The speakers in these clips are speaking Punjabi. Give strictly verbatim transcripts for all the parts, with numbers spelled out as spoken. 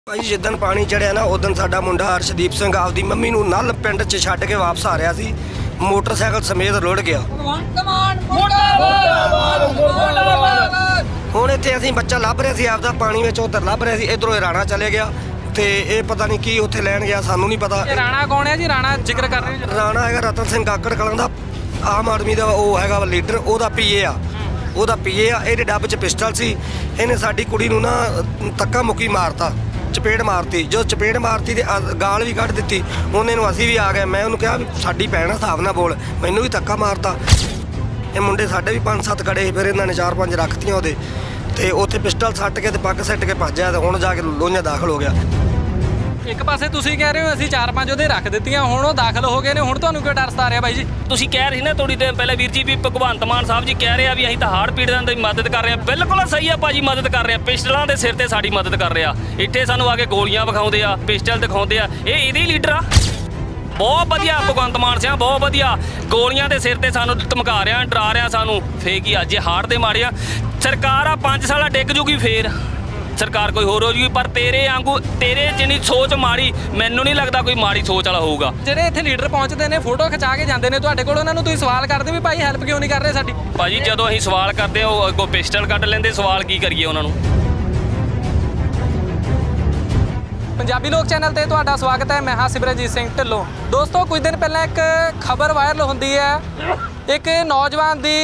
भाई जिदन पानी चढ़िया ना उदन साडा मुंडा हर्षदीप सिंह आपदी मम्मी नूं नल पिंड च छड्ड के वापस आ रहा सी, मोटरसाइकिल समेत रुड़ गया। हुण इत्थे असीं बच्चा लभ रहे सी आपदा पानी विच, उधर लभ रहे सी, इधरों राणा चले गया ते ये पता नहीं की उत्थे लैण गया, सानू नहीं पता। राणा कौन है जी? राणा जिक्र कर रहे हो? राणा हैगा रतन सिंह काकड़ कलां दा, आम आदमी दा वो हैगा लीडर, ओहदा पीए आ, ओहदा पीए आ। इहदे डब्ब च पिस्टल सी, इहने साडी कुड़ी नूं ना धक्का मुक्की मारता, चपेड़ मारती। जो चपेड़ मारती तो गाल भी कढ़ दी, उन्हें असी भी आ गए। मैं उन्होंने कहा भी साडी भैन हिसाब ना बोल, मैनू भी धक्का मारता। ये मुंडे साढ़े भी पाँच सत्त खड़े, फिर इन्होंने चार पाँच रखतियाँ वो उत्थे पिस्टल सट के पग सट के भज्या, तो हुण जाके लोहियां दाखल हो गया। एक पासे तुसीं कह रहे हो ਅਸੀਂ चार पाँच ਉਹਦੇ रख ਦਿੱਤੀਆਂ, ਹੁਣ ਉਹ दाखल हो गए ने, ਹੁਣ ਤੁਹਾਨੂੰ ਕਿਉਂ ਡਰ ਸਤਾ ਰਿਹਾ ਬਾਈ ਜੀ? ਤੁਸੀਂ ਕਹਿ ਰਹੇ ਨਾ ਥੋੜੀ ਦੇਰ ਪਹਿਲੇ ਵੀਰ ਜੀ ਵੀ ਭਗਵੰਤ ਮਾਨ ਸਾਹਿਬ ਜੀ ਕਹਿ ਰਹੇ ਆ ਵੀ ਅਸੀਂ ਤਾਂ ਹਾੜ ਪੀੜਤਾਂ ਦੀ ਮਦਦ ਕਰ ਰਹੇ ਆ। ਬਿਲਕੁਲ ਸਹੀ ਆ ਭਾਜੀ, ਮਦਦ ਕਰ ਰਹੇ ਆ, ਪਿਸਟਲਾਂ ਦੇ ਸਿਰ ਤੇ ਸਾਡੀ ਮਦਦ ਕਰ ਰਹੇ ਆ। ਇੱਥੇ ਸਾਨੂੰ ਆ ਕੇ ਗੋਲੀਆਂ ਵਿਖਾਉਂਦੇ ਆ, ਪਿਸਟਲ ਦਿਖਾਉਂਦੇ ਆ, ਇਹ ਇਹਦੇ ਲੀਡਰ ਆ। ਬਹੁਤ ਵਧੀਆ ਭਗਵੰਤ ਮਾਨ ਸਿੰਘ, ਬਹੁਤ ਵਧੀਆ। ਗੋਲੀਆਂ ਦੇ ਸਿਰ ਤੇ ਸਾਨੂੰ ਧਮਕਾ ਰਿਹਾ, ਡਰਾ ਰਿਹਾ ਸਾਨੂੰ। ਫੇਕ ਹੀ ਆ, ਜੇ ਹਾੜ ਦੇ ਮਾਰੇ ਆ ਸਰਕਾਰ ਆ ਪੰਜ ਸਾਲਾਂ ਡਿੱਗ ਜੂਗੀ, ਫੇਰ सरकार कोई होर हो जूगी। पर तेरे आंगू तेरे जिन्नी सोच माड़ी, मैनू नहीं लगता कोई माड़ी सोच वाला होगा। ਜਿਹੜੇ ਇੱਥੇ ਲੀਡਰ ਪਹੁੰਚਦੇ ਨੇ, ਫੋਟੋ ਖਿਚਾ ਕੇ ਜਾਂਦੇ ਨੇ ਤੁਹਾਡੇ ਕੋਲ, ਉਹਨਾਂ ਨੂੰ ਤੁਸੀਂ ਸਵਾਲ ਕਰਦੇ ਵੀ ਭਾਈ ਹੈਲਪ ਕਿਉਂ ਨਹੀਂ ਕਰ ਰਹੇ ਸਾਡੀ? ਭਾਜੀ ਜਦੋਂ ਅਸੀਂ ਸਵਾਲ ਕਰਦੇ ਉਹ ਅੱਗੋਂ ਪਿਸਟਲ ਕੱਢ ਲੈਂਦੇ, ਸਵਾਲ ਕੀ ਕਰੀਏ ਉਹਨਾਂ ਨੂੰ? ਪੰਜਾਬੀ ਲੋਕ ਚੈਨਲ ਤੇ ਤੁਹਾਡਾ ਸਵਾਗਤ ਹੈ, ਮੈਂ ਹਾਂ ਸਿਮਰਨਜੀਤ ਸਿੰਘ ਢਿੱਲੋਂ। ਦੋਸਤੋ ਕੁਝ ਦਿਨ ਪਹਿਲਾਂ ਇੱਕ ਖਬਰ ਵਾਇਰਲ ਹੁੰਦੀ ਹੈ, ਇੱਕ ਨੌਜਵਾਨ ਦੀ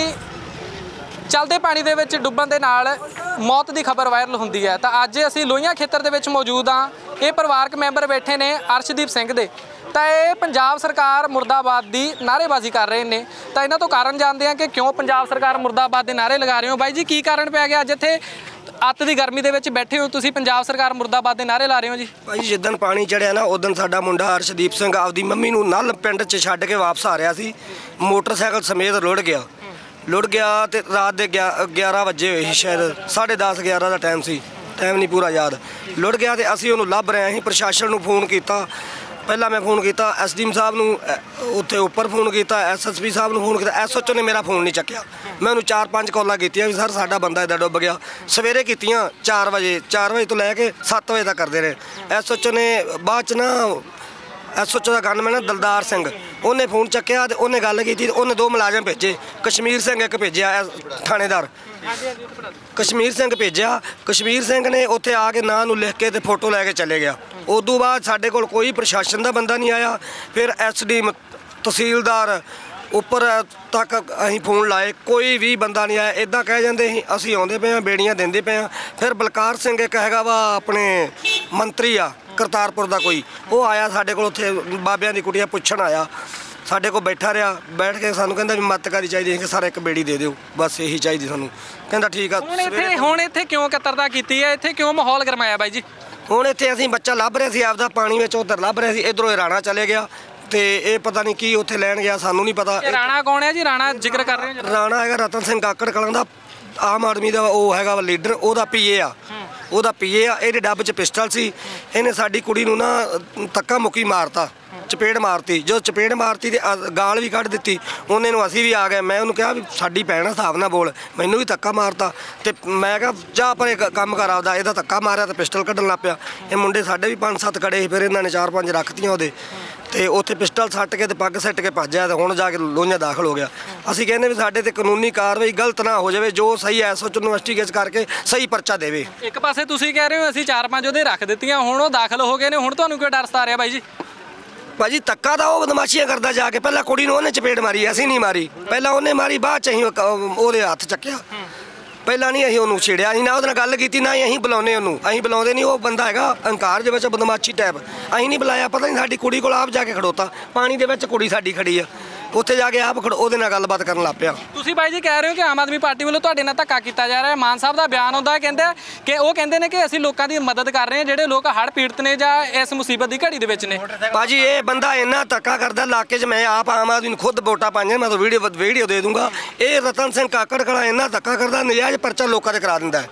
चलते पानी दे विच डुब्बण दे नाल मौत की खबर वायरल हुंदी है। तो अज असीं लोहियां खेतर दे विच मौजूद हाँ। ये परिवारक मैंबर बैठे ने अर्शदीप सिंह दे, तो ये पंजाब सरकार मुर्दाबाद की नारेबाजी कर रहे हैं। तो इन्हां तो कारण जानते हैं कि क्यों पंजाब सरकार मुर्दाबाद के नारे लगा रहे हो। बाई जी की कारण पै गया जिथे अत की गर्मी के विच बैठे हो, तुसीं पंजाब सरकार मुर्दाबाद के नारे ला रहे हो जी? भाई जिदन पानी चढ़िया ना उदन साडा मुंडा हर्षदीप सिंह आपदी मम्मी नूं नल पिंड च छड्ड के वापस आ रहा सी, मोटरसाइकिल समेत रुड़ गया। लुड़ गया तो रात के ग्यारह बजे हुए शायद, साढ़े दस ग्यारह का टाइम सी, टाइम नहीं पूरा याद। लुड़ गया तो असीं उहनूं लभ रहे हैं। प्रशासन नूं फोन किया, पहला मैं फोन किया एस डी एम साहब नूं, उत्थे उपर फोन किया एस एस पी साहब नूं फोन किया, एस एच ओ ने मेरा फोन नहीं चक्या। मैं उन्होंने चार पाँच कॉलां कीतियां भी सर साडा बंदा इदां डुब गया। सवेरे कीतियां चार बजे, चार बजे तो लैके सत्त बजे तक करते रहे। एस एच ओ ने बाद च ना एस एच ओ का गनमैन दलदार सिंह, उन्हें फोन चक्या तो उन्हें गल की, उन्हें दो मुलाजम भेजे, कश्मीर सिंह एक भेजा थानेदार, कश्मीर सिंह भेजा। कश्मीर सिंह ने उत्थे आके नां नूं लिख के ते फोटो लैके चले गया। उदों बाद साडे कोल कोई प्रशासन का बंदा नहीं आया। फिर एस डी एम तहसीलदार उपर तक असीं फोन लाए, कोई भी बंदा नहीं आया। इदां कह जाते असीं आउंदे पे, बेड़ियां देंदे पे। फिर बलकार सिंह एक हैगा वा अपने मंत्री आ करतारपुर का, कोई वो आया साढ़े को, उत्थे बाबियां दी कुड़ियां पुछण आया, साढ़े को बैठा रहा, बैठ के सानू कहंदा भी मदद करी चाहिए कि सर एक बेड़ी दे दिओ, बस यही चाहिए सानू। कहंदा ठीक आ। हुण इत्थे हुण इत्थे क्यों कतरता कीती है, इत्थे क्यों माहौल गरमाया बाई जी? हुण इत्थे असीं बच्चा लभ रहे सी आपदा पानी विच, उधर लभ रहे सी, इधरों राणा चले गया ते ये पता नहीं की उत्थे लैण गया, सानू नहीं पता। राणा कौन है जी? राणा जिक्र कर रहे हो? राणा हैगा रतन सिंह काकड़ कलां दा, आम आदमी का वो हैगा लीडर, ओहदा पीए आ, ओहदा पीए आ। इहदे डब्ब च पिस्टल सी, इहने साडी कुड़ी नूं ना धक्का मुक्की मारता, चपेड़ मारती। जो चपेड़ मारती तो गाल भी कढ़ दी, उन्हें असी भी आ गए। मैं उन्होंने कहा भी साडी भैन हिसाब ना बोल, मैनू भी धक्का मारता। तो मैं कहा जा पर काम कर आपदा, इहदा धक्का मारिया तो पिस्टल कढ़न लग पिया। ये मुंडे साढ़े भी पाँच सत्त खड़े, फिर इन्होंने चार पाँच रखतियाँ वो तो उत्थे पिस्टल सट के पग सट के भज्या, तो हुण जाके लोहियां दाखल हो गया। असीं कहने भी साडे ते कानूनी कार्रवाई गलत ना हो जाए, जो सही एस एच ओ इन्वेस्टिगेट करके सही परचा देवे। एक पासे तुसीं कह रहे हो असीं चार पाँच ਉਹਦੇ रख ਦਿੱਤੀਆਂ, ਹੁਣ ਉਹ दाखल हो गए ने, ਹੁਣ ਤੁਹਾਨੂੰ ਕਿਉਂ ਡਰ ਸਤਾ ਰਿਹਾ ਬਾਈ ਜੀ? भाजी धक्का तो वह बदमाशियां करता जाके, पहला कुड़ी नूं उन्हें चपेट मारी, असीं नहीं मारी, पहला उन्हें मारी, बाद च असीं ओहदे हत्थ चक्या। पहला नहीं असीं उहनूं छेड़िया, असीं ना उहदे नाल गल कीती, ना ही असीं बुलाउने उहनूं, असीं बुलाਉਂਦੇ नहीं। वो बंदा हैगा अंकार दे विच बदमाशी टाइप, असीं नहीं बुलाया। पता नहीं साडी कुड़ी कोल आप जाके खड़ोता, पानी दे विच कुड़ी साडी खड़ी आ, उत्थे जाके आप खड़ो ਉਹਦੇ ਨਾਲ ਗੱਲਬਾਤ ਕਰਨ ਲੱਗ ਪਿਆ। ਤੁਸੀਂ ਬਾਈ ਜੀ ਕਹਿ ਰਹੇ ਹੋ ਕਿ ਆਮ ਆਦਮੀ ਪਾਰਟੀ ਵੱਲੋਂ ਤੁਹਾਡੇ ਨਾਲ ਧੱਕਾ ਕੀਤਾ ਜਾ ਰਿਹਾ ਹੈ। ਮਾਨ ਸਾਹਿਬ ਦਾ ਬਿਆਨ ਆਉਂਦਾ ਹੈ, ਕਹਿੰਦੇ ਕਿ ਉਹ ਕਹਿੰਦੇ ਨੇ ਕਿ ਅਸੀਂ ਲੋਕਾਂ ਦੀ ਮਦਦ ਕਰ ਰਹੇ ਹਾਂ ਜਿਹੜੇ ਲੋਕ ਹੜ੍ਹ ਪੀੜਤ ਨੇ ਜਾਂ ਇਸ ਮੁਸੀਬਤ ਦੀ ਘੜੀ ਦੇ ਵਿੱਚ ਨੇ। ਭਾਜੀ ਇਹ ਬੰਦਾ ਇੰਨਾ ਧੱਕਾ ਕਰਦਾ ਇਲਾਕੇ 'ਚ, ਮੈਂ ਆਪ ਆਮ ਆਦਮੀ ਨੂੰ ਖੁਦ ਵੋਟਾਂ ਪਾਈਆਂ, ਮੈਂ ਤਾਂ ਵੀਡੀਓ ਵੀਡੀਓ ਦੇ ਦੂੰਗਾ। ਇਹ ਰਤਨ ਸਿੰਘ ਕਾਕੜ ਕਲਾ ਇੰਨਾ ਧੱਕਾ ਕਰਦਾ, ਨਜਾਇਜ਼ ਪਰਚਾ ਲੋਕਾਂ ਦੇ ਕਰਾ ਦਿੰਦਾ।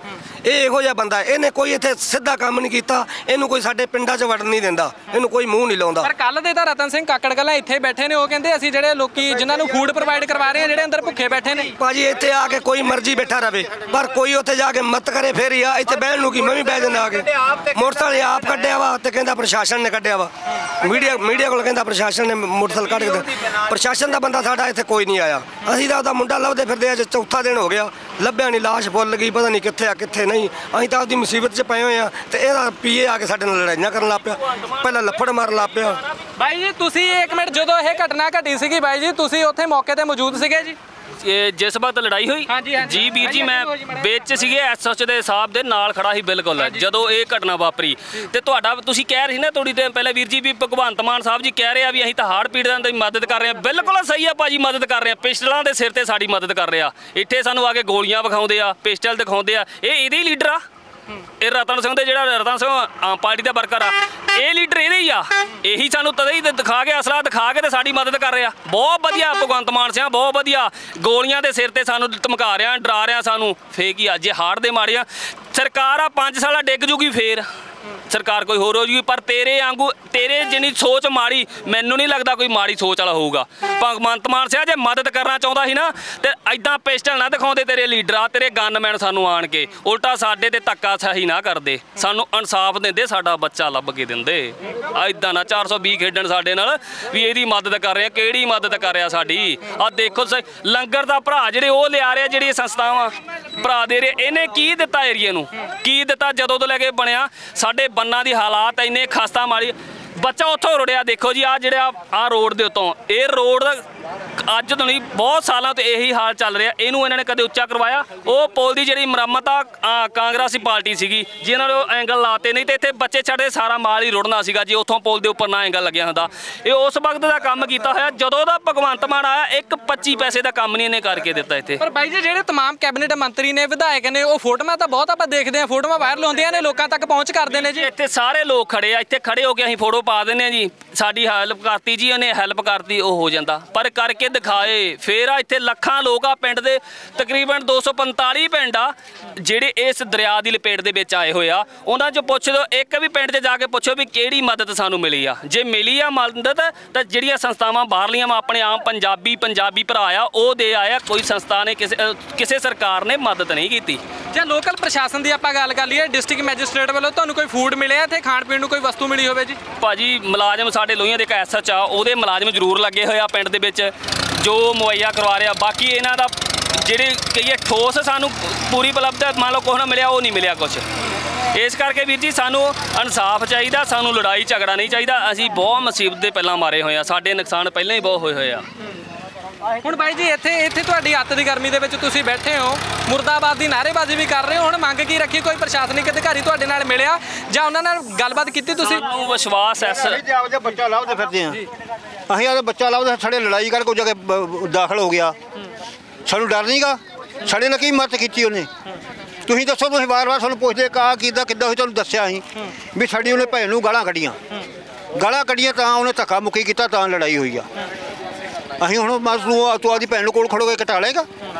ਇਹ ਇਹੋ ਜਿਹਾ ਬੰਦਾ, ਇਹਨੇ ਕੋਈ ਇੱਥੇ ਸਿੱਧਾ ਕੰਮ ਨਹੀਂ ਕੀਤਾ, ਇਹਨੂੰ ਕੋਈ ਸਾਡੇ ਪਿੰਡਾਂ 'ਚ ਵੜਨ ਨਹੀਂ ਦਿੰਦਾ, ਇਹਨੂੰ ਕੋਈ ਮੂੰਹ ਨਹੀਂ ਲਾਉਂਦਾ। ਪਰ ਕੱਲ ਦੇ ਤਾਂ ਰਤਨ ਸਿੰਘ ਕਾਕੜ ਕਲਾਂ ਇੱਥੇ ਬੈਠੇ ਨੇ, ਉਹ ਕਹਿੰਦੇ ਅਸੀਂ ਜਿਹੜੇ ਲੋਕੀ ਜਿਨ੍ਹਾਂ ਨੂੰ ਫੂਡ ਪ੍ਰੋਵਾਈਡ ਕਰਵਾ ਰਹੇ ਆ ਜਿਹੜੇ ਅੰਦਰ ਭੁੱਖੇ ਬੈਠੇ ਨੇ। ਭਾਜੀ ਇੱਥੇ ਆ ਕੇ ਕੋਈ ਮਰਜ਼ੀ ਬੈਠਾ ਰਵੇ, ਪਰ ਕੋਈ ਉੱਥੇ ਜਾ ਕੇ ਮਤ ਕਰੇ ਫਿਰ ਹੀ ਆ। ਇੱਥੇ ਬਹਿਣ ਨੂੰ ਕੀ, ਮੈਂ ਵੀ ਬਹਿ ਜਾਂਦਾ ਆ ਕੇ। ਮੋਟਰਸਾਈਕਲ ਆਪ ਕੱਢਿਆ ਵਾ ਤੇ ਕਹਿੰਦਾ ਪ੍ਰਸ਼ਾਸਨ ਨੇ ਕੱਢਿਆ ਵਾ, ਮੀਡੀਆ ਮੀਡੀਆ ਕੋਲ ਕਹਿੰਦਾ ਪ੍ਰਸ਼ਾਸਨ ਨੇ ਮੋਟਰਸਾਈਕਲ ਕੱਢ ਕੇ। ਪ੍ਰਸ਼ਾਸਨ ਦਾ ਬੰਦਾ ਸਾਡਾ ਇੱਥੇ ਕੋਈ ਨਹੀਂ ਆਇਆ। ਅਸੀਂ ਤਾਂ ਉਹਦਾ ਮੁੰਡਾ ਲੱਭਦੇ ਫਿਰਦੇ ਅੱਜ ਚੌਥਾ ਦਿਨ ਹੋ ਗਿਆ, ਲੱਭਿਆ ਨਹੀਂ, ਲਾਸ਼ ਫੁੱਲ ਗਈ, ਪਤਾ ਨਹੀਂ ਕਿੱਥੇ ਆ ਕਿੱਥੇ ਨਹੀਂ। ਅਸੀਂ ਤਾਂ ਆਪਦੀ ਮੁਸੀਬਤ 'ਚ ਪਏ ਹੋਏ ਆ ਤੇ ਇਹਦਾ ਪੀਏ ਆ ਕੇ ਸਾਡੇ ਨਾਲ ਲੜਾਈਆਂ ਕਰਨ ਲੱਗ ਪਿਆ, ਪਹਿਲਾਂ ਲੱਫੜ ਮਾਰਨ ਲੱਗ ਪਿਆ। ਬਾਈ ਜੀ ਤੁਸੀਂ ਇੱਕ ਮਿੰਟ, ਜਦੋਂ ਇਹ ਘਟਨਾ ਘਟੀ ਸੀਗੀ ਬਾਈ ਜੀ ਤੁਸੀਂ ਉੱਥੇ ਮੌਕੇ ਤੇ ਮੌਜੂਦ ਸੀਗੇ ਜੀ? ਇਹ ਜਿਸ ਵਕਤ ਲੜਾਈ ਹੋਈ ਜੀ ਵੀਰ ਜੀ, ਮੈਂ ਵਿੱਚ ਸੀਗੇ ਐਸਐਚ ਦੇ ਸਾਹਿਬ ਦੇ ਨਾਲ ਖੜਾ ਸੀ ਬਿਲਕੁਲ ਜਦੋਂ ਇਹ ਘਟਨਾ ਵਾਪਰੀ। ਤੇ ਤੁਹਾਡਾ ਤੁਸੀਂ ਕਹਿ ਰਹੇ ਸੀ ਨਾ ਥੋੜੀ ਦੇਰ ਪਹਿਲਾਂ ਵੀਰ ਜੀ ਵੀ ਭਗਵੰਤ ਮਾਨ ਸਾਹਿਬ ਜੀ ਕਹਿ ਰਹੇ ਆ ਵੀ ਅਸੀਂ ਤਾਂ ਹਾੜ ਪੀੜਤਾਂ ਦੀ ਮਦਦ ਕਰ ਰਹੇ ਆ। ਬਿਲਕੁਲ ਸਹੀ ਆ ਭਾਜੀ, ਮਦਦ ਕਰ ਰਹੇ ਆ, ਪਿਸਟਲਾਂ ਦੇ ਸਿਰ ਤੇ ਸਾਡੀ ਮਦਦ ਕਰ ਰਹੇ ਆ। ਇੱਥੇ ਸਾਨੂੰ ਆ ਕੇ ਗੋਲੀਆਂ ਵਿਖਾਉਂਦੇ ਆ, ਪਿਸਟਲ ਦਿਖਾਉਂਦੇ ਆ। ਇਹ ਇਹਦੇ ਹੀ ਲੀਡਰ ਆ, ਇਹ ਰਤਨ ਸਿੰਘ ਦੇ ਜਿਹੜਾ ਰਤਨ ਸਿੰਘ ਆਮ ਪਾਰਟੀ ਦਾ ਵਰਕਰ ਆ, ਇਹ ਲੀਡਰ ਇਹਦੇ ਹੀ ਆ। ਇਹੀ ਸਾਨੂੰ ਤਦੇ ਹੀ ਦਿਖਾ ਕੇ ਅਸਲਾ ਦਿਖਾ ਕੇ ਤੇ ਸਾਡੀ ਮਦਦ ਕਰ ਰਿਹਾ। ਬਹੁਤ ਵਧੀਆ ਭਗਵੰਤ ਮਾਨ ਸਿੰਘ, ਬਹੁਤ ਵਧੀਆ। ਗੋਲੀਆਂ ਦੇ ਸਿਰ ਤੇ ਸਾਨੂੰ ਧਮਕਾ ਰਿਹਾ, ਡਰਾ ਰਿਹਾ ਸਾਨੂੰ। ਫੇਕ ਹੀ ਆ, ਜੇ ਹਾੜ ਦੇ ਮਾੜੀਆਂ ਸਰਕਾਰ ਆ ਪੰਜ ਸਾਲਾਂ ਡਿੱਗ ਜੂਗੀ, ਫੇਰ ਸਰਕਾਰ ਕੋਈ ਹੋਰ ਹੋ ਜੂਗੀ। ਪਰ ਤੇਰੇ ਵਾਂਗੂ ਤੇਰੇ ਜਿੰਨੀ ਸੋਚ ਮਾੜੀ, ਮੈਨੂੰ ਨਹੀਂ ਲੱਗਦਾ ਕੋਈ ਮਾੜੀ ਸੋਚ ਵਾਲਾ ਹੋਊਗਾ। ਭਗਵੰਤ ਮਾਨ ਸਿੰਘ ਜੇ ਮਦਦ ਕਰਨਾ ਚਾਹੁੰਦਾ ਸੀ ਨਾ ਤੇ ਐਦਾਂ ਪਿਸਟਲ ਨਾ ਦਿਖਾਉਂਦੇ ਤੇਰੇ ਲੀਡਰ ਆ, ਤੇਰੇ ਗਨਮੈਨ ਸਾਨੂੰ ਆਣ ਕੇ ਉਲਟਾ ਸਾਡੇ ਤੇ ਧੱਕਾ ਸਹੀ ਨਾ ਕਰਦੇ, ਸਾਨੂੰ ਇਨਸਾਫ ਦਿੰਦੇ, ਸਾਡਾ ਬੱਚਾ ਲੱਭ ਕੇ ਦਿੰਦੇ। ਐਦਾਂ ਨਾ ਚਾਰ ਸੌ ਵੀਹ ਖੇਡਣ ਸਾਡੇ ਨਾਲ ਵੀ ਇਹਦੀ ਮਦਦ ਕਰ ਰਹੇ ਆ। ਕਿਹੜੀ ਮਦਦ ਕਰ ਰਿਹਾ ਸਾਡੀ? ਆ ਦੇਖੋ ਲੰਗਰ ਦਾ ਭਰਾ ਜਿਹੜੇ ਉਹ ਲਿਆ ਰਿਹਾ, ਜਿਹੜੀਆਂ ਸੰਸਥਾਵਾਂ ਭਰਾ ਦੇ ਰਹੇ, ਇਹਨੇ ਕੀ ਦਿੱਤਾ ਏਰੀਏ ਨੂੰ? ਕੀ ਦਿੱਤਾ? ਜਦੋਂ ਤੋਂ ਲੈ ਕੇ ਬਣਿਆ ਸਾਡੇ ਬੰਨਾਂ ਦੀ ਹਾਲਾਤ ਇੰਨੇ ਖਸਤਾ ਮਾਰੀ, ਬੱਚਾ ਉੱਥੋਂ ਰੁੜਿਆ। ਦੇਖੋ ਜੀ ਆ ਜਿਹੜਾ ਆ ਰੋਡ ਦੇ ਉੱਤੋਂ, ਇਹ ਰੋਡ ਅੱਜ ਤੋਂ ਨਹੀਂ ਬਹੁਤ ਸਾਲਾਂ ਤੋਂ ਇਹੀ ਹਾਲ ਚੱਲ ਰਿਹਾ। ਇਹਨੂੰ ਇਹਨਾਂ ਨੇ ਕਦੇ ਉੱਚਾ ਕਰਵਾਇਆ? ਉਹ ਪੁਲ ਦੀ ਜਿਹੜੀ ਮੁਰੰਮਤ ਆ ਕਾਂਗਰਸੀ ਪਾਰਟੀ ਸੀਗੀ ਜਿਹਨਾਂ ਨੇ ਉਹ ਐਂਗਲ ਲਾਤੇ, ਨਹੀਂ ਤੇ ਇੱਥੇ ਬੱਚੇ ਛੱਡੇ ਸਾਰਾ ਮਾਲ ਹੀ ਰੁੜਨਾ ਸੀਗਾ ਜੇ ਉੱਥੋਂ ਪੁਲ ਦੇ ਉੱਪਰ ਨਾ ਐਂਗਲ ਲੱਗਿਆ ਹੁੰਦਾ। ਇਹ ਉਸ ਵਕਤ ਦਾ ਕੰਮ ਕੀਤਾ ਹੋਇਆ ਜਦੋਂ ਦਾ ਭਗਵੰਤ ਮਾਨ ਆਇਆ। ਇੱਕ ਪੱਚੀ ਪੈਸੇ ਦਾ ਕੰਮ ਨਹੀਂ ਇਹਨੇ ਕਰਕੇ ਦਿੱਤਾ ਇੱਥੇ। ਪਰ ਬਾਈ ਜੀ ਜਿਹੜੇ ਤਮਾਮ ਕੈਬਨਿਟ ਮੰਤਰੀ ਨੇ, ਵਿਧਾਇਕ ਨੇ, ਉਹ ਫੋਟੋਆਂ ਤਾਂ ਬਹੁਤ ਆਪਾਂ ਦੇਖਦੇ ਆ, ਫੋਟੋਆਂ ਵਾਇਰਲ ਹੁੰਦੀਆਂ ਨੇ, ਲੋਕਾਂ ਤੱਕ ਪਹੁੰਚ ਕਰਦੇ ਨੇ ਜੀ। ਇੱਥੇ ਸਾਰੇ ਲੋਕ ਖੜੇ ਆ, ਇੱਥੇ ਖੜੇ ਹੋ ਕੇ ਅਸੀਂ ਫੋਟੋ ਪਾ ਦਿੰਦੇ ਆ ਜੀ, ਸਾਡੀ ਹੈਲਪ ਕਰਤੀ ਜੀ, ਉਹਨੇ ਹੈਲਪ ਕਰਤੀ, ਉਹ ਹੋ ਜਾਂਦਾ। ਪਰ ਕਰਕੇ ਦਿਖਾਏ ਫੇਰ ਆ। ਇੱਥੇ ਲੱਖਾਂ ਲੋਕ ਆ ਪਿੰਡ ਦੇ, ਤਕਰੀਬਨ ਦੋ ਸੌ ਪੰਤਾਲੀ ਪਿੰਡ ਆ ਜਿਹੜੇ ਇਸ ਦਰਿਆ ਦੀ ਲਪੇਟ ਦੇ ਵਿੱਚ ਆਏ ਹੋਏ ਆ। ਉਹਨਾਂ 'ਚੋਂ ਪੁੱਛ ਲਓ, ਇੱਕ ਵੀ ਪਿੰਡ 'ਚ ਜਾ ਕੇ ਪੁੱਛੋ ਵੀ ਕਿਹੜੀ ਮਦਦ ਸਾਨੂੰ ਮਿਲੀ ਆ। ਜੇ ਮਿਲੀ ਆ ਮਦਦ ਤਾਂ ਜਿਹੜੀਆਂ ਸੰਸਥਾਵਾਂ ਬਾਹਰਲੀਆਂ ਆਪਣੇ ਆਮ ਪੰਜਾਬੀ ਪੰਜਾਬੀ ਭਰਾ ਆ ਉਹ ਦੇ ਆਇਆ। ਕੋਈ ਸੰਸਥਾ ਨੇ ਕਿਸੇ ਕਿਸੇ ਸਰਕਾਰ ਨੇ ਮਦਦ ਨਹੀਂ ਕੀਤੀ। ਜੇ ਲੋਕਲ ਪ੍ਰਸ਼ਾਸਨ ਦੀ ਆਪਾਂ ਗੱਲ ਕਰ ਲਈਏ, ਡਿਸਟ੍ਰਿਕਟ ਮੈਜਿਸਟ੍ਰੇਟ ਵੱਲੋਂ ਤੁਹਾਨੂੰ ਕੋਈ ਫੂਡ ਮਿਲਿਆ ਇੱਥੇ, ਖਾਣ ਪੀਣ ਨੂੰ ਕੋਈ ਵਸਤੂ ਮਿਲੀ ਹੋਵੇ ਜੀ? ਭਾਜੀ ਮੁਲਾਜ਼ਮ ਸਾਡੇ ਲੋਹੀਆਂ ਦੇ ਇੱਕ ਐਸਐਚ ਆ, ਉਹਦੇ ਮੁਲਾਜ਼ਮ ਜ਼ਰੂਰ ਲੱਗੇ ਹੋਏ ਆ ਪਿੰਡ ਦੇ ਵਿੱਚ ਜੋ ਮੁਹੱਈਆ ਕਰਵਾ ਰਿਹਾ। ਬਾਕੀ ਇਹਨਾਂ ਦਾ ਜਿਹੜੇ ਕਹੀਏ ਠੋਸ ਸਾਨੂੰ ਪੂਰੀ ਉਪਲਬਧ ਮੰਨ ਲਓ ਕੁਛ ਨਾ ਮਿਲਿਆ, ਉਹ ਨਹੀਂ ਮਿਲਿਆ ਕੁਛ। ਇਸ ਕਰਕੇ ਵੀਰ ਜੀ ਸਾਨੂੰ ਇਨਸਾਫ ਚਾਹੀਦਾ, ਸਾਨੂੰ ਲੜਾਈ ਝਗੜਾ ਨਹੀਂ ਚਾਹੀਦਾ। ਅਸੀਂ ਬਹੁਤ ਮੁਸੀਬਤ ਦੇ ਪਹਿਲਾਂ ਮਾਰੇ ਹੋਏ ਆ, ਸਾਡੇ ਨੁਕਸਾਨ ਪਹਿਲਾਂ ਹੀ ਬਹੁਤ ਹੋਏ ਹੋਏ ਆ। ਹੁਣ ਬਾਈ ਜੀ ਇੱਥੇ ਇੱਥੇ ਤੁਹਾਡੀ ਅੱਤ ਦੀ ਗਰਮੀ ਦੇ ਵਿੱਚ ਤੁਸੀਂ ਬੈਠੇ ਹੋ, ਮੁਰਦਾਬਾਦ ਦੀ ਨਾਅਰੇਬਾਜ਼ੀ ਵੀ ਕਰ ਰਹੇ ਹੋ, ਹੁਣ ਮੰਗ ਕੀ ਰੱਖੀ? ਕੋਈ ਪ੍ਰਸ਼ਾਸਨਿਕ ਅਧਿਕਾਰੀ ਤੁਹਾਡੇ ਨਾਲ ਮਿਲਿਆ ਜਾਂ ਉਹਨਾਂ ਨਾਲ ਗੱਲਬਾਤ ਕੀਤੀ ਤੁਸੀਂ? ਸਾਨੂੰ ਵਿਸ਼ਵਾਸ ਐ ਸਰ, ਆਪਦੇ ਬੱਚਾ ਲੱਭਦੇ ਫਿਰਦੇ ਆ, ਅਸੀਂ ਆਪਦਾ ਬੱਚਾ ਲੱਭਦੇ, ਸਾਡੇ ਲੜਾਈ ਕਰ ਕੋਈ ਜਗ੍ਹਾ ਦਾਖਲ ਹੋ ਗਿਆ, ਸਾਨੂੰ ਡਰ ਨਹੀਂਗਾ। ਸਾਡੇ ਨਾਲ ਕੀ ਮਦਦ ਕੀਤੀ ਉਹਨੇ? ਤੁਸੀਂ ਦੱਸੋ, ਤੁਸੀਂ ਵਾਰ-ਵਾਰ ਸਾਨੂੰ ਪੁੱਛਦੇ ਕਾ ਕਿੱਦਾਂ ਕਿੱਦਾਂ ਹੋਈ, ਤੁਹਾਨੂੰ ਦੱਸਿਆ ਅਸੀਂ ਵੀ ਸਾਡੀ ਉਹਨੇ ਭੈਣ ਨੂੰ ਗਾਲਾਂ ਕੱਢੀਆਂ ਗਾਲਾਂ ਕੱਢੀਆਂ ਤਾਂ ਉਹਨੇ ਧੱਕਾ ਮੁੱਕੀ ਕੀਤਾ, ਤਾਂ ਲੜਾਈ ਹੋਈ ਆ। ਅਸੀਂ ਹੁਣ ਮਸ ਨੂੰ ਤੂੰ ਆਪਦੀ ਭੈਣ ਨੂੰ ਕੋਲ ਖੜੋਗੇ ਕਟਾ ਲਏਗਾ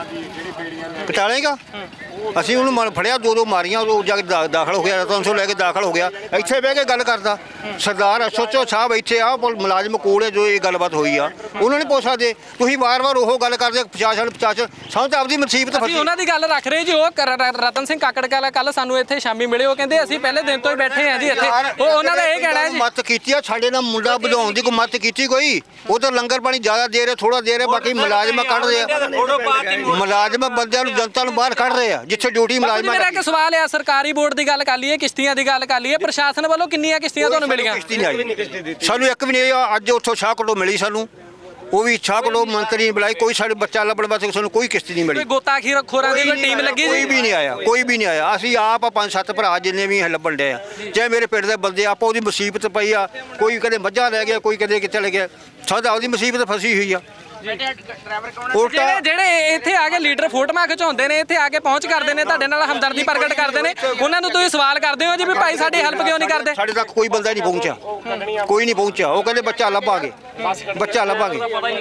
ਕਟਾ ਲਏਗਾ ਅਸੀਂ ਉਹਨੂੰ ਮਨ ਫੜਿਆ, ਦੋ ਦੋ ਮਾਰੀਆਂ, ਉਹ ਜਾ ਕੇ ਦਾਖਲ ਹੋ ਗਿਆ, ਤਿੰਨ ਸੌ ਲੈ ਕੇ ਦਾਖਲ ਹੋ ਗਿਆ। ਇੱਥੇ ਬਹਿ ਕੇ ਗੱਲ ਕਰਦਾ ਸਰਦਾਰ ਐਸਓਚਓ ਸਾਹਿਬ ਇੱਥੇ ਆ ਮੁਲਾਜ਼ਮ ਕੋਲ ਹੈ ਜੋ ਇਹ ਗੱਲਬਾਤ ਹੋਈ ਆ, ਉਹਨਾਂ ਨੇ ਪੁੱਛ ਸਕਦੇ। ਤੁਸੀਂ ਵਾਰ-ਵਾਰ ਉਹ ਗੱਲ ਕਰਦੇ ਪ੍ਰਸ਼ਾਸਨ ਪ੍ਰਸ਼ਾਸਨ ਸਾਨੂੰ ਤਾਂ ਆਪਦੀ ਮੁਸੀਬਤ ਫਸੀ। ਉਹਨਾਂ ਦੀ ਗੱਲ ਰੱਖ ਰਹੇ ਜੀ। ਉਹ ਰਤਨ ਸਿੰਘ ਕਾਕੜ ਕਲਾਂ ਕੱਲ ਸਾਨੂੰ ਇੱਥੇ ਸ਼ਾਮੀ ਮਿਲੇ, ਉਹ ਕਹਿੰਦੇ ਅਸੀਂ ਪਹਿਲੇ ਦਿਨ ਤੋਂ ਹੀ ਬੈਠੇ ਆ ਜੀ ਇੱਥੇ। ਉਹ ਉਹਨਾਂ ਦਾ ਇਹ ਕਹਿਣਾ ਹੈ ਜੀ ਮਦਦ ਕੀਤੀ ਆ, ਸਾਡੇ ਨਾਲ ਮੁੰਡਾ ਵਧਾਉਣ ਦੀ ਕੋਈ ਮਦਦ ਕੀਤੀ ਕੋਈ? ਉਹ ਤਾਂ ਲੰਗਰ ਪਾਣੀ ਜ਼ਿਆਦਾ ਦੇ ਰਹੇ, ਥੋੜਾ ਦੇ ਰਹੇ, ਬਾਕੀ ਮੁਲਾਜ਼ਮ ਕੱਢ ਰਹੇ ਆ, ਮੁਲਾਜ਼ਮ ਬੰਦਿਆਂ ਨੂੰ ਜਨਤਾ ਨੂੰ ਬਾਹਰ ਕੱਢ ਰਹੇ ਆ ਜਿੱਥੇ ਡਿਊਟੀ ਮੁਲਾਜ਼ਮ। ਮੇਰਾ ਇੱਕ ਸਵਾਲ ਆ, ਸਰਕਾਰੀ ਬੋਰਡ ਦੀ ਗੱਲ ਕਰ ਲਈਏ, ਕਿਸ਼ਤੀਆਂ ਦੀ ਗੱਲ ਕਰ ਲਈਏ, ਪ੍ਰਸ਼ਾਸਨ ਵੱਲੋਂ ਕਿੰਨੀਆਂ ਕਿਸ਼ਤੀਆਂ ਤੁਹਾਨੂੰ ਮਿਲੀਆਂ? ਕਿਸ਼ਤੀ ਨਹੀਂ ਆਈ ਸਾਨੂੰ, ਇੱਕ ਵੀ ਨਹੀਂ। ਅੱਜ ਉੱਥੋਂ ਸ਼ਾਹਕੋਟੋਂ ਮਿਲੀ ਸਾਨੂੰ, ਉਹ ਵੀ ਸ਼ਾਹਕੋਟੋਂ ਮੰਤਰੀ ਨੇ ਬੁਲਾਈ, ਕੋਈ ਸਾਡੇ ਬੱਚਾ ਲੱਭਣ ਵਾਸਤੇ ਸਾਨੂੰ ਕੋਈ ਕਿਸ਼ਤੀ ਨਹੀਂ ਮਿਲੀ। ਗੋਤਾਖੋਰਾਂ ਖੋਰਾਂ ਦੀ ਕੋਈ ਟੀਮ ਲੱਗੀ? ਕੋਈ ਵੀ ਨਹੀਂ ਆਇਆ, ਕੋਈ ਵੀ ਨਹੀਂ ਆਇਆ। ਅਸੀਂ ਆਪ ਪੰਜ ਸੱਤ ਭਰਾ ਜਿੰਨੇ ਵੀ ਲੱਭਣ ਡਏ ਆ, ਚਾਹੇ ਮੇਰੇ ਪਿੰਡ ਦੇ ਬੰਦੇ, ਆਪਾਂ ਉਹਦੀ ਮੁਸੀਬਤ ਪਈ ਆ। ਕੋਈ ਕਦੇ ਮੱਝਾਂ ਲੈ ਗਿਆ, ਕੋਈ ਕਦੇ ਕਿੱਥੇ ਲੈ ਗਿਆ, ਸਾਡਾ ਉਹਦੀ ਮੁਸੀਬਤ ਫਸੀ ਹੋਈ ਆ। ਉਲਟਾ ਜਿਹੜੇ ਜਿਹੜੇ ਇੱਥੇ ਆ ਕੇ ਲੀਡਰ ਫੋਟੋਆਂ ਖਿਚਾਉਂਦੇ ਨੇ, ਇੱਥੇ ਆ ਕੇ ਪਹੁੰਚ ਕਰਦੇ ਨੇ, ਤੁਹਾਡੇ ਨਾਲ ਹਮਦਰਦੀ ਪ੍ਰਗਟ ਕਰਦੇ ਨੇ, ਉਹਨਾਂ ਨੂੰ ਤੁਸੀਂ ਸਵਾਲ ਕਰਦੇ ਹੋ ਜੀ ਵੀ ਭਾਈ ਸਾਡੀ ਹੈਲਪ ਕਿਉਂ ਨਹੀਂ ਕਰਦੇ? ਸਾਡੇ ਤੱਕ ਕੋਈ ਬੰਦਾ ਨਹੀਂ ਪਹੁੰਚਿਆ, ਕੋਈ ਨਹੀਂ ਪਹੁੰਚਿਆ। ਉਹ ਕਹਿੰਦੇ ਬੱਚਾ ਲੱਭਾਂਗੇ, ਬੱਚਾ ਲੱਭਾਂਗੇ।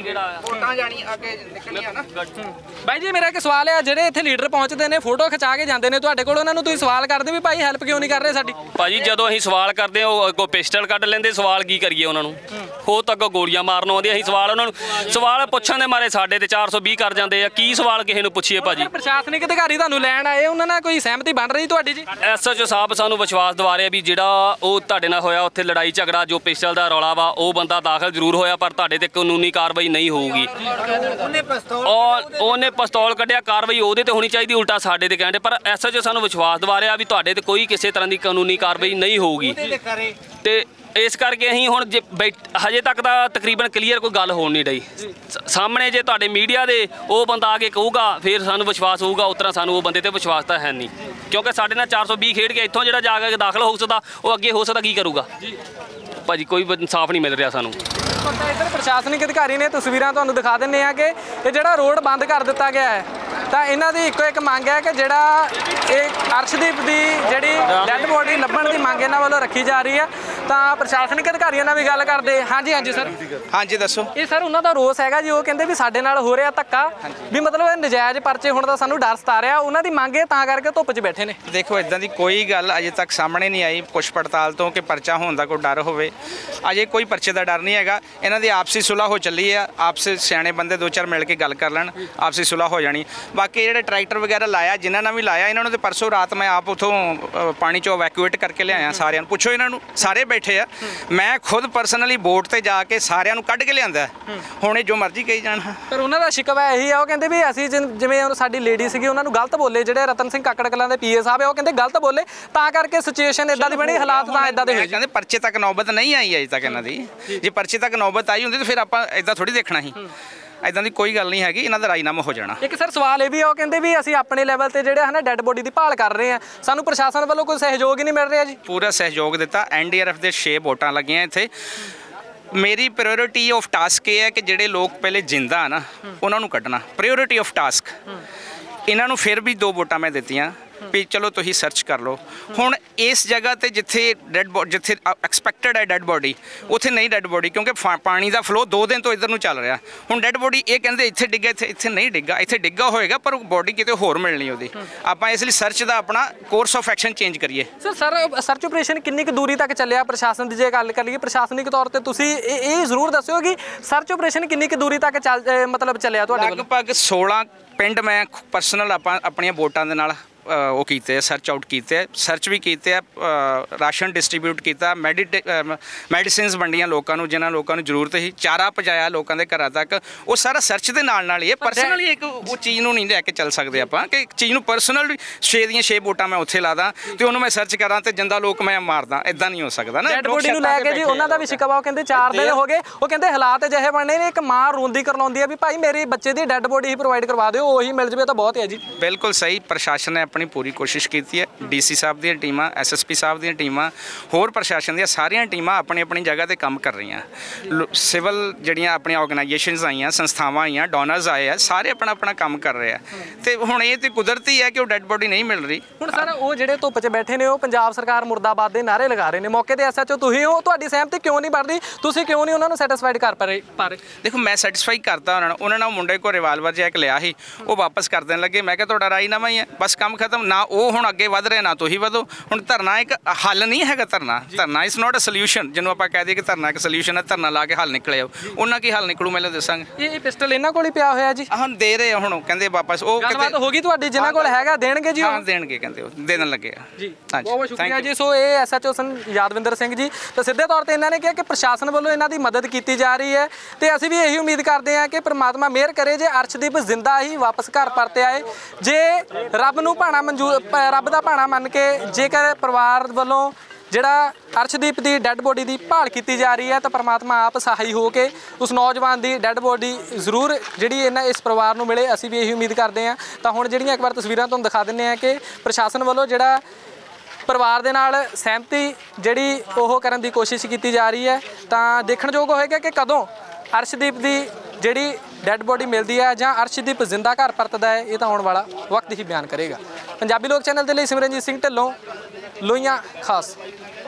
ਬਾਈ ਜੀ ਮੇਰਾ ਇੱਕ ਸਵਾਲ ਹੈ, ਜਿਹੜੇ ਇੱਥੇ ਲੀਡਰ ਪਹੁੰਚਦੇ ਨੇ ਫੋਟੋ ਖਿਚਾ ਕੇ ਜਾਂਦੇ ਨੇ ਤੁਹਾਡੇ ਕੋਲ, ਉਹਨਾਂ ਨੂੰ ਤੁਸੀਂ ਸਵਾਲ ਕਰਦੇ ਵੀ ਭਾਈ ਹੈਲਪ ਕਿਉਂ ਨਹੀਂ ਕਰ ਰਹੇ ਸਾਡੀ? ਭਾਜੀ ਜਦੋਂ ਅਸੀਂ ਸਵਾਲ ਕਰਦੇ ਹਾਂ ਉਹ ਅੱਗੋਂ ਪਿਸਟਲ ਕੱਢ ਲੈਂਦੇ, ਸਵਾਲ ਕੀ ਕਰੀਏ ਉਹਨਾਂ ਨੂੰ? ਉਹ ਤਾਂ ਅੱਗੋਂ ਗੋਲੀਆਂ ਮਾਰਨ ਆਉਂਦੇ, ਅਸੀਂ ਸਵਾਲ ਉਹਨਾਂ ਨੂੰ ਸਵਾਲ ਪੁੱਛਣ ਦੇ ਮਾਰੇ ਸਾਡੇ ਤੇ ਚਾਰ ਸੌ ਵੀਹ ਕਰ ਜਾਂਦੇ ਆ। ਕੀ ਸਵਾਲ ਕਿਸੇ ਨੂੰ ਪੁੱਛੀਏ ਭਾਜੀ? ਪ੍ਰਸ਼ਾਸਨਿਕ ਅਧਿਕਾਰੀ ਤੁਹਾਨੂੰ ਲੈਣ ਆਏ, ਉਹਨਾਂ ਨਾਲ ਕੋਈ ਸਹਿਮਤੀ ਬਣ ਰਹੀ ਤੁਹਾਡੀ ਜੀ? ਐਸਐਚਓ ਸਾਹਿਬ ਸਾਨੂੰ ਵਿਸ਼ਵਾਸ ਦਿਵਾ ਰਹੇ ਵੀ ਜਿਹੜਾ ਉਹ ਤੁਹਾਡੇ ਨਾਲ ਹੋਇਆ ਉੱਥੇ ਲੜਾਈ ਝਗੜਾ ਜੋ ਪਿਸਟਲ ਦਾ ਰੌਲਾ ਵਾ, ਉਹ ਬੰਦਾ ਦਾਖਲ ਜ਼ਰੂਰ ਹੋਇਆ ਪਰ ਤੁਹਾਡੇ ਤੇ ਕਾਨੂੰਨੀ ਕਾਰਵਾਈ ਨਹੀਂ ਹੋਊਗੀ। ਔਰ ਉਹਨੇ ਪਿਸਤੌਲ ਕੱਢਿਆ, ਕਾਰਵਾਈ ਉਹਦੇ ਤੇ ਹੋਣੀ ਚਾਹੀਦੀ, ਉਲਟਾ ਸਾਡੇ ਤੇ ਕਹਿੰਦੇ। ਪਰ ਐਸਐਚਓ ਸਾਨੂੰ ਵਿਸ਼ਵਾਸ ਦਿਵਾ ਰਿਹਾ ਵੀ ਤੁਹਾਡੇ ਤੇ ਕੋਈ ਕਿਸੇ ਤਰ੍ਹਾਂ ਦੀ ਕਾਨੂੰਨੀ ਕਾਰਵਾਈ ਨਹੀਂ ਹੋਊਗੀ। ਤੇ ਇਸ ਕਰਕੇ ਅਸੀਂ ਹੁਣ ਜੇ ਹਜੇ ਤੱਕ ਤਾਂ ਤਕਰੀਬਨ ਕਲੀਅਰ ਕੋਈ ਗੱਲ ਹੋਣ ਨਹੀਂ ਰਹੀ। ਸਾਹਮਣੇ ਜੇ ਤੁਹਾਡੇ ਮੀਡੀਆ ਦੇ ਉਹ ਬੰਦਾ ਆ ਕੇ ਕਹੂਗਾ ਫਿਰ ਸਾਨੂੰ ਵਿਸ਼ਵਾਸ ਹੋਊਗਾ, ਉਸ ਤਰ੍ਹਾਂ ਸਾਨੂੰ ਉਹ ਬੰਦੇ ਤੇ ਵਿਸ਼ਵਾਸ ਤਾਂ ਹੈ ਨਹੀਂ, ਕਿਉਂਕਿ ਸਾਡੇ ਨਾਲ ਚਾਰ ਸੌ ਵੀਹ ਖੇਡ ਕੇ ਇੱਥੋਂ ਜਿਹੜਾ ਜਾ ਕੇ ਦਾਖਲ ਹੋ ਸਕਦਾ ਉਹ ਅੱਗੇ ਹੋ ਸਕਦਾ ਕੀ ਕਰੂਗਾ? ਭਾਜੀ ਕੋਈ ਇਨਸਾਫ ਨਹੀਂ ਮਿਲ ਰਿਹਾ ਸਾਨੂੰ। ਤਾਂ ਇੱਧਰ ਪ੍ਰਸ਼ਾਸਨਿਕ ਅਧਿਕਾਰੀ ਨੇ ਤਸਵੀਰਾਂ ਤੁਹਾਨੂੰ ਦਿਖਾ ਦਿੰਦੇ ਆ ਕਿ ਇਹ ਜਿਹੜਾ ਰੋਡ ਬੰਦ ਕਰ ਦਿੱਤਾ ਗਿਆ ਹੈ, ਤਾਂ ਇਹਨਾਂ ਦੀ ਇੱਕੋ ਇੱਕ ਮੰਗ ਹੈ ਕਿ ਜਿਹੜਾ ਇਹ ਅਰਸ਼ਦੀਪ ਦੀ ਜਿਹੜੀ ਡੈੱਡ ਬੋਡੀ ਲੱਭਣ ਦੀ ਮੰਗ ਇਹਨਾਂ ਵੱਲੋਂ ਰੱਖੀ ਜਾ ਰਹੀ ਹੈ। ਤਾਂ ਪ੍ਰਸ਼ਾਸਨਿਕ ਅਧਿਕਾਰੀਆਂ ਨਾਲ ਵੀ ਗੱਲ ਕਰਦੇ। ਹਾਂਜੀ ਹਾਂਜੀ ਸਰ। ਹਾਂਜੀ ਦੱਸੋ। ਇਹ ਸਰ ਉਹਨਾਂ ਦਾ ਰੋਸ ਹੈਗਾ ਜੀ, ਉਹ ਕਹਿੰਦੇ ਵੀ ਸਾਡੇ ਨਾਲ ਹੋ ਰਿਹਾ ਧੱਕਾ, ਵੀ ਮਤਲਬ ਇਹ ਨਜਾਇਜ਼ ਪਰਚੇ ਹੋਣ ਦਾ ਸਾਨੂੰ ਡਰ ਸਤਾ ਰਿਹਾ, ਉਹਨਾਂ ਦੀ ਮੰਗ ਹੈ ਤਾਂ ਕਰਕੇ ਧੁੱਪ 'ਚ ਬੈਠੇ ਨੇ। ਦੇਖੋ ਇਦਾਂ ਦੀ ਕੋਈ ਗੱਲ ਅਜੇ ਤੱਕ ਸਾਹਮਣੇ ਨਹੀਂ ਆਈ ਪੁੱਛ ਪੜਤਾਲ ਤੋਂ ਕਿ ਪਰਚਾ ਹੋਣ ਦਾ ਕੋਈ ਡਰ ਹੋਵੇ। ਅਜੇ ਕੋਈ ਪਰਚੇ ਦਾ ਡਰ ਨਹੀਂ ਹੈਗਾ। ਇਹਨਾਂ ਦੀ ਆਪਸੀ ਸੁਲ੍ਹਾ ਹੋ ਚੱਲੀ ਆ, ਆਪਸੇ ਸਿਆਣੇ ਬੰਦੇ ਦੋ ਚਾਰ ਮਿਲ ਕੇ ਗੱਲ ਕਰ ਲੈਣ, ਆਪਸੀ ਸੁਲ੍ਹਾ ਹੋ ਜਾਣੀ। ਬਾਕੀ ਜਿਹੜੇ ਟਰੈਕਟਰ ਵਗੈਰਾ ਲਾਇਆ, ਜਿਨ੍ਹਾਂ ਨਾਲ ਵੀ ਲਾਇਆ, ਇਹਨਾਂ ਨੂੰ ਤੇ ਪਰਸੋਂ ਰਾਤ ਮੈਂ ਆਪ ਉੱਥੋਂ ਪਾਣੀ 'ਚੋਂ ਇਵੈਕੂਏਟ ਕਰਕੇ ਲਿਆਇਆ ਸਾਰਿਆਂ ਨੂੰ। ਪੁੱਛੋ ਇਹਨਾਂ ਨੂੰ, ਸਾਰੇ ਬੈਠੇ ਆ। ਮੈਂ ਖੁਦ ਪਰਸਨਲੀ ਬੋਟ ਤੇ ਜਾ ਕੇ ਸਾਰਿਆਂ ਨੂੰ ਕੱਢ ਕੇ ਲਿਆਂਦਾ। ਹੁਣ ਇਹ ਜੋ ਮਰਜ਼ੀ ਕਹੀ ਜਾਣ। ਪਰ ਉਹਨਾਂ ਦਾ ਸ਼ਿਕਵਾ ਇਹੀ ਆ, ਉਹ ਕਹਿੰਦੇ ਵੀ ਅਸੀਂ ਜਿਵੇਂ ਸਾਡੀ ਲੇਡੀ ਸੀਗੀ ਉਹਨਾਂ ਨੂੰ ਗਲਤ ਬੋਲੇ, ਜਿਹੜੇ ਰਤਨ ਸਿੰਘ ਕਾਕੜ ਕਲਾਂ ਦੇ ਪੀਏ ਸਾਹਿਬ ਆ, ਉਹ ਕਹਿੰਦੇ ਗਲਤ ਬੋਲੇ ਤਾਂ ਕਰਕੇ ਸਿਚੁਏਸ਼ਨ ਇਦਾਂ ਦੀ ਬਣੀ, ਹਾਲਾਤ ਤਾਂ ਇਦਾਂ ਦੇ ਹੋਏ। ਕਹਿੰਦੇ ਪਰਚੇ ਤੱਕ ਨੌਬਤ ਨਹੀਂ ਆਈ ਅਜੇ ਤੱਕ ਇਹਨਾਂ ਦੀ। ਜੇ ਪਰਚੇ ਤੱਕ ਨੌਬਤ ਆਈ ਹੁੰਦੀ ਤਾਂ ਫਿਰ ਆਪਾਂ ਇਦਾਂ ਥੋੜੀ ਦੇਖਣਾ ਸੀ। ਇਦਾਂ ਦੀ ਕੋਈ ਗੱਲ ਨਹੀਂ ਹੈਗੀ, ਇਹਨਾਂ ਦਾ ਰਾਜੀਨਾਮਾ ਹੋ ਜਾਣਾ। ਇੱਕ ਸਰ ਸਵਾਲ ਇਹ ਵੀ ਆ, ਉਹ ਕਹਿੰਦੇ ਵੀ ਅਸੀਂ ਆਪਣੇ ਲੈਵਲ ਤੇ ਜਿਹੜੇ ਹਨਾ ਡੈੱਡ ਬੋਡੀ ਦੀ ਭਾਲ ਕਰ ਰਹੇ ਆ, ਸਾਨੂੰ ਪ੍ਰਸ਼ਾਸਨ ਵੱਲੋਂ ਕੋਈ ਸਹਿਯੋਗ ਹੀ ਨਹੀਂ ਮਿਲ ਰਿਹਾ ਜੀ। ਪੂਰਾ ਸਹਿਯੋਗ ਦਿੱਤਾ। ਐਨ ਡੀ ਆਰ ਐਫ ਦੇ ਛੇ ਵੋਟਾਂ ਲੱਗੀਆਂ ਇੱਥੇ। ਮੇਰੀ ਪ੍ਰਾਇੋਰਟੀ ਆਫ ਟਾਸਕ ਇਹ ਹੈ ਕਿ ਜਿਹੜੇ ਲੋਕ ਪਹਿਲੇ ਜਿੰਦਾ ਆ ਨਾ ਉਹਨਾਂ ਨੂੰ ਕੱਢਣਾ, ਪ੍ਰਾਇੋਰਟੀ ਆਫ ਟਾਸਕ। ਇਹਨਾਂ ਨੂੰ ਫਿਰ ਵੀ ਦੋ ਵੋਟਾਂ ਮੈਂ ਦਿੱਤੀਆਂ ਵੀ ਚਲੋ ਤੁਸੀਂ ਸਰਚ ਕਰ ਲਓ। ਹੁਣ ਇਸ ਜਗ੍ਹਾ ਤੇ ਜਿੱਥੇ ਡੈੱਡ ਬੋ ਜਿੱਥੇ ਐਕਸਪੈਕਟਡ ਹੈ ਡੈੱਡ ਬੋਡੀ, ਉੱਥੇ ਨਹੀਂ ਡੈੱਡ ਬੋਡੀ, ਕਿਉਂਕਿ ਪਾਣੀ ਦਾ ਫਲੋ ਦੋ ਦਿਨ ਤੋਂ ਇੱਧਰ ਨੂੰ ਚੱਲ ਰਿਹਾ। ਹੁਣ ਡੈੱਡ ਬੋਡੀ ਇਹ ਕਹਿੰਦੇ ਇੱਥੇ ਡਿੱਗਾ, ਇੱਥੇ ਇੱਥੇ ਨਹੀਂ ਡਿੱਗਾ, ਇੱਥੇ ਡਿੱਗਾ ਹੋਏਗਾ ਪਰ ਬੋਡੀ ਕਿਤੇ ਹੋਰ ਮਿਲਣੀ ਉਹਦੀ। ਆਪਾਂ ਇਸ ਲਈ ਸਰਚ ਦਾ ਆਪਣਾ ਕੋਰਸ ਆਫ ਐਕਸ਼ਨ ਚੇਂਜ ਕਰੀਏ। ਸਰ ਸਰ ਸਰਚ ਆਪਰੇਸ਼ਨ ਕਿੰਨੀ ਕੁ ਦੂਰੀ ਤੱਕ ਚੱਲਿਆ? ਪ੍ਰਸ਼ਾਸਨ ਦੀ ਜੇ ਗੱਲ ਕਰੀਏ ਪ੍ਰਸ਼ਾਸਨਿਕ ਤੌਰ ਤੇ ਤੁਸੀਂ ਇਹ ਇਹ ਜ਼ਰੂਰ ਦੱਸਿਓ ਕਿ ਸਰਚ ਆਪਰੇਸ਼ਨ ਕਿੰਨੀ ਕੁ ਦੂਰੀ ਤੱਕ ਚੱਲ ਮਤਲਬ ਚੱਲਿਆ ਤੁਹਾਡੇ ਵੱਲੋਂ? ਲਗਭਗ ਸੋਲਾਂ ਪਿੰਡ ਮੈਂ ਪਰਸਨਲ ਆਪਾਂ ਆਪਣੀਆਂ ਵੋਟਾਂ ਦੇ ਨਾਲ ਉਹ ਕੀਤੇ, ਸਰਚ ਆਊਟ ਕੀਤੇ, ਸਰਚ ਵੀ ਕੀਤੇ ਆ, ਰਾਸ਼ਨ ਡਿਸਟ੍ਰੀਬਿਊਟ ਕੀਤਾ, ਮੈਡੀਟੇ ਮੈਡੀਸਿਨਸ ਵੰਡੀਆਂ ਲੋਕਾਂ ਨੂੰ ਜਿਨ੍ਹਾਂ ਲੋਕਾਂ ਨੂੰ ਜ਼ਰੂਰਤ ਸੀ, ਚਾਰਾ ਪਹੁੰਚਾਇਆ ਲੋਕਾਂ ਦੇ ਘਰਾਂ ਤੱਕ। ਉਹ ਸਾਰਾ ਸਰਚ ਦੇ ਨਾਲ ਨਾਲ ਹੀ ਹੈ। ਪਰਸਨਲੀ ਇੱਕ ਉਹ ਚੀਜ਼ ਨੂੰ ਨਹੀਂ ਲੈ ਕੇ ਚੱਲ ਸਕਦੇ ਆਪਾਂ ਕਿ ਇੱਕ ਚੀਜ਼ ਨੂੰ ਪਰਸਨਲ ਛੇ ਦੀਆਂ ਛੇ ਵੋਟਾਂ ਮੈਂ ਉੱਥੇ ਲਾ ਦਾਂ ਤੇ ਉਹਨੂੰ ਮੈਂ ਸਰਚ ਕਰਾਂ ਤੇ ਜਿੰਦਾ ਲੋਕ ਮੈਂ ਮਾਰਦਾ, ਇਦਾਂ ਨਹੀਂ ਹੋ ਸਕਦਾ ਨਾ। ਡੈੱਡ ਬੋਡੀ ਨੂੰ ਲੈ ਕੇ ਜੀ ਉਹਨਾਂ ਦਾ ਵੀ ਸ਼ਿਕਵਾ, ਉਹ ਕਹਿੰਦੇ ਚਾਰ ਦਿਨ ਹੋ ਗਏ, ਉਹ ਕਹਿੰਦੇ ਹਾਲਾਤ ਅਜਿਹੇ ਬਣਨੇ ਨੇ, ਇੱਕ ਮਾਂ ਰੋਂਦੀ ਕਰਲਾਉਂਦੀ ਆ ਵੀ ਭਾਈ ਮੇਰੇ ਬੱਚੇ ਦੀ ਡੈੱਡ ਬੋਡੀ ਹੀ ਪ੍ਰੋਵਾਈਡ ਕਰਵਾ ਦਿਓ, ਉਹੀ ਮਿਲ ਜਵੇ ਤਾਂ ਬਹੁਤ ਹੈ ਜੀ। ਬਿਲਕੁਲ ਸਹੀ। ਪ੍ਰਸ਼ਾਸਨ ਨੇ ਆਪਣੀ ਪੂਰੀ ਕੋਸ਼ਿਸ਼ ਕੀਤੀ ਹੈ। ਡੀਸੀ ਸਾਹਿਬ ਦੀਆਂ ਟੀਮਾਂ, ਐਸਐਸਪੀ ਸਾਹਿਬ ਦੀਆਂ ਟੀਮਾਂ, ਹੋਰ ਪ੍ਰਸ਼ਾਸਨ ਦੀਆਂ ਸਾਰੀਆਂ ਟੀਮਾਂ ਆਪਣੀ ਆਪਣੀ ਜਗ੍ਹਾ ਤੇ ਕੰਮ ਕਰ ਰਹੀਆਂ। ਸਿਵਲ ਜਿਹੜੀਆਂ ਆਪਣੀਆਂ ਆਰਗੇਨਾਈਜੇਸ਼ਨਸ ਆਈਆਂ, ਸੰਸਥਾਵਾਂ ਆਈਆਂ, ਡੋਨਰਸ ਆਏ ਆ, ਸਾਰੇ ਆਪਣਾ ਆਪਣਾ ਕੰਮ ਕਰ ਰਹੇ ਆ। ਤੇ ਹੁਣ ਇਹ ਤੇ ਕੁਦਰਤੀ ਹੈ ਕਿ ਉਹ ਡੈੱਡ ਬੋਡੀ ਨਹੀਂ ਮਿਲ ਰਹੀ। ਹੁਣ ਸਰ ਉਹ ਜਿਹੜੇ ਧੁੱਪ 'ਚ ਬੈਠੇ ਨੇ, ਉਹ ਪੰਜਾਬ ਸਰਕਾਰ ਮੁਰਦਾਬਾਦ ਦੇ ਨਾਅਰੇ ਲਗਾ ਰਹੇ ਨੇ। ਮੌਕੇ ਤੇ ਐਸਐਚਓ ਤੁਸੀਂ ਹੋ, ਤੁਹਾਡੀ ਸਹਿਮਤੀ ਕਿਉਂ ਨਹੀਂ ਬਣਦੀ? ਤੁਸੀਂ ਕਿਉਂ ਨਹੀਂ ਉਹਨਾਂ ਨੂੰ ਸੈਟੀਸਫਾਈਡ ਕਰ ਪਾ ਰਹੇ? ਦੇਖੋ ਮੈਂ ਸੈਟੀਸਫਾਈ ਕਰਤਾ ਉਹਨਾਂ ਨੂੰ। ਉਹਨਾਂ ਨੇ ਮੁੰਡੇ ਕੋਲ ਰਿਵਾਲਵਰ ਜਿਹਾ ਇੱਕ ਲਿਆ ਸੀ, ਉਹ ਵਾਪਸ ਕਰ ਦੇਣ ਲੱਗੇ। ਮੈਂ ਕਿਹਾ ਤੁਹਾਡਾ ਰਾਜੀਨਾਮਾ ਹੀ ਹੈ, ਬਸ ਕੰਮ ਖਤਮ। ਨਾ ਉਹ ਹੁਣ ਅੱਗੇ ਵਧ ਰਹੇ, ਨਾ ਤੁਸੀਂ ਵਧੋ। ਹੁਣ ਧਰਨਾ ਇੱਕ ਹੱਲ ਨਹੀਂ ਹੈਗਾ। ਧਰਨਾ ਧਰਨਾ ਇਜ਼ ਨਾਟ ਅ ਸੋਲੂਸ਼ਨ। ਜਿਹਨੂੰ ਆਪਾਂ ਕਹਿ ਦਈਏ ਕਿ ਧਰਨਾ ਇੱਕ ਸੋਲੂਸ਼ਨ ਹੈ, ਧਰਨਾ ਲਾ ਕੇ ਹੱਲ ਨਿਕਲੇ ਆਓ। ਉਹਨਾਂ ਕੀ ਹੱਲ ਨਿਕਲੂ ਮੈਨੂੰ ਦੱਸਾਂਗੇ। ਇਹ ਪਿਸਟਲ ਇਹਨਾਂ ਕੋਲ ਹੀ ਪਿਆ ਹੋਇਆ ਜੀ? ਹਾਂ ਦੇ ਰਹੇ ਹੁਣ, ਕਹਿੰਦੇ ਵਾਪਸ ਉਹ ਗੱਲਬਾਤ ਹੋ ਗਈ ਤੁਹਾਡੀ, ਜਿਨ੍ਹਾਂ ਕੋਲ ਹੈਗਾ ਦੇਣਗੇ ਜੀ? ਹਾਂ ਦੇਣਗੇ, ਕਹਿੰਦੇ ਉਹ ਦੇ ਦੇਣ ਲੱਗੇ ਆ ਜੀ। ਬਹੁਤ ਬਹੁਤ ਸ਼ੁਕਰੀਆ ਜੀ। ਸੋ ਇਹ ਐਸਐਚਓ ਸਨ ਯਾਦਵਿੰਦਰ ਸਿੰਘ ਜੀ। ਤਾਂ ਸਿੱਧੇ ਤੌਰ ਤੇ ਇਹਨਾਂ ਨੇ ਕਿਹਾ ਕਿ ਪ੍ਰਸ਼ਾਸਨ ਵੱਲੋਂ ਇਹਨਾਂ ਦੀ ਮਦਦ ਕੀਤੀ ਜਾ ਰਹੀ ਹੈ ਤੇ ਅਸੀਂ ਵੀ ਇਹੀ ਉਮੀਦ ਕਰਦੇ ਹਾਂ ਕਿ ਪ੍ਰਮਾਤਮਾ ਮਿਹਰ ਕਰੇ ਜੇ ਅਰਸ਼ਦੀਪ ਜ਼ਿੰਦਾ ਹੀ ਵਾਪਸ ਘਰ ਪਰਤ ਆਏ। ਜੇ ਰੱਬ ਨੂੰ ਭਾਣਾ ਮਨਜ਼ੂਰ, ਰੱਬ ਦਾ ਭਾਣਾ ਮੰਨ ਕੇ ਜੇਕਰ ਪਰਿਵਾਰ ਵੱਲੋਂ ਜਿਹੜਾ ਅਰਸ਼ਦੀਪ ਦੀ ਡੈੱਡ ਬੋਡੀ ਦੀ ਭਾਲ ਕੀਤੀ ਜਾ ਰਹੀ ਹੈ ਤਾਂ ਪਰਮਾਤਮਾ ਆਪ ਸਹਾਈ ਹੋ ਕੇ ਉਸ ਨੌਜਵਾਨ ਦੀ ਡੈੱਡ ਬੋਡੀ ਜ਼ਰੂਰ ਜਿਹੜੀ ਇਹਨਾਂ ਇਸ ਪਰਿਵਾਰ ਨੂੰ ਮਿਲੇ। ਅਸੀਂ ਵੀ ਇਹੀ ਉਮੀਦ ਕਰਦੇ ਹਾਂ। ਤਾਂ ਹੁਣ ਜਿਹੜੀਆਂ ਇੱਕ ਵਾਰ ਤਸਵੀਰਾਂ ਤੁਹਾਨੂੰ ਦਿਖਾ ਦਿੰਦੇ ਹਾਂ ਕਿ ਪ੍ਰਸ਼ਾਸਨ ਵੱਲੋਂ ਜਿਹੜਾ ਪਰਿਵਾਰ ਦੇ ਨਾਲ ਸਹਿਮਤੀ ਜਿਹੜੀ ਉਹ ਕਰਨ ਦੀ ਕੋਸ਼ਿਸ਼ ਕੀਤੀ ਜਾ ਰਹੀ ਹੈ। ਤਾਂ ਦੇਖਣਯੋਗ ਹੋਏਗਾ ਕਿ ਕਦੋਂ ਅਰਸ਼ਦੀਪ ਦੀ ਜਿਹੜੀ ਡੈੱਡ ਬੋਡੀ ਮਿਲਦੀ ਹੈ ਜਾਂ ਅਰਸ਼ਦੀਪ ਜ਼ਿੰਦਾ ਘਰ ਪਰਤਦਾ ਹੈ, ਇਹ ਤਾਂ ਆਉਣ ਵਾਲਾ ਵਕਤ ਹੀ ਬਿਆਨ ਕਰੇਗਾ। ਪੰਜਾਬੀ ਲੋਕ ਚੈਨਲ ਦੇ ਲਈ ਸਿਮਰਨਜੀਤ ਸਿੰਘ ਢਿੱਲੋਂ, ਲੋਹੀਆਂ ਖਾਸ।